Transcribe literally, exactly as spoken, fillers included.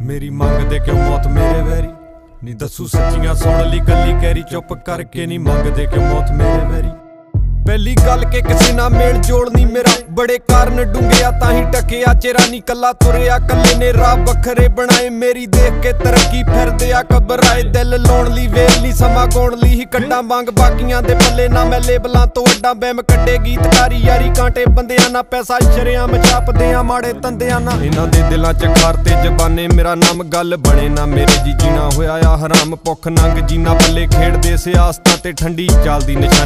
मेरी मंगदे क्यों मौत मेरे वैरी नी दसू सच्चियां सुन ली गल्ली कैरी चुप करके नी मंगदे क्यों मौत मेरे वैरी। पहली गल के किसी ना मेल जोड़ नी मेरा बड़े कारण डूंघिया ताही टकिया चेरा नी कला तुरिया कल्ले ने राह बखरे बनाए मेरी देख के तरक्की फिर दिया घबराए दिल लाउण ली वेल नी समा गौण ली ही कड्डा वांग बाकियां दे पल्ले ना मैं लेबलां तो अड्डा बैम कड्डे गीतकारी यारी कांटे बंदियां ना पैसा शरेआम छापदियां माड़े तंदियां ना इन्हां दे दिलां च खार ते जबाने मेरा नाम गल बने ना मेरे जी जीना होया आ हराम भुख नंग जीना पल्ले खेड़दे सियासतां ते ठंडी चालदी निशानी।